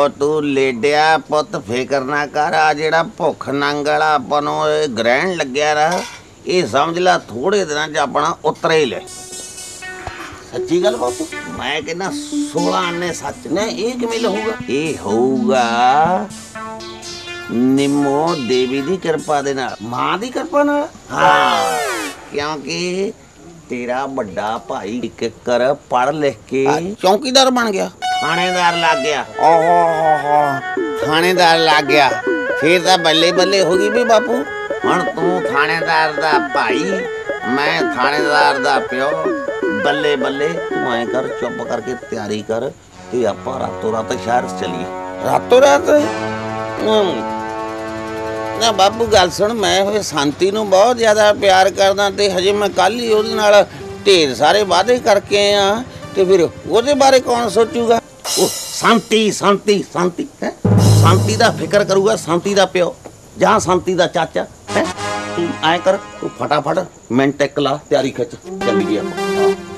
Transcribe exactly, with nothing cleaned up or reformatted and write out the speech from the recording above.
तू लेडिया पुत फिक्र ना कर। आ जेड़ा भुख नंग वाला आपां नूं ग्रहण लग्या रहा, ये समझ ला थोड़े दिनां च अपना उतरे ही ले। सच्ची गल बापू, मैं कहना सोलह आने सच ने। ये किवें होगा? ये होगा निम्मो देवी दी कृपा दे नाल, मां दी कृपा नाल। हाँ, क्योंकि तेरा बड़ा भाई एक कर पढ़ लिख के चौकीदार बन गया, थानेदार लग गया। ओहो थानेदार लग गया, फिर तो बल्ले बल्ले होगी भी बापू। हुण तू थानेदार दा भाई, मैं थानेदार दा प्यो। बल्ले बल्ले तू ऐ कर, चुप करके तैयारी कर ते आपां रातों रात शहर चलीए। रातों रात ना बापू गल सुन, मैं शांति नूं बहुत ज़्यादा प्यार करदा ते हजे मैं कल ही उहदे नाल ढेर सारे वादे करके आया, ते फिर उहदे बारे कौन सोचूगा? ओ शांति शांति शांति है, शांति दा फिक्र करूगा शांति दा प्यो जां शांति दा चाचा है। तू ऐ कर, तू फटाफट मिनट एक ला, तैयारी खिच, चली गया।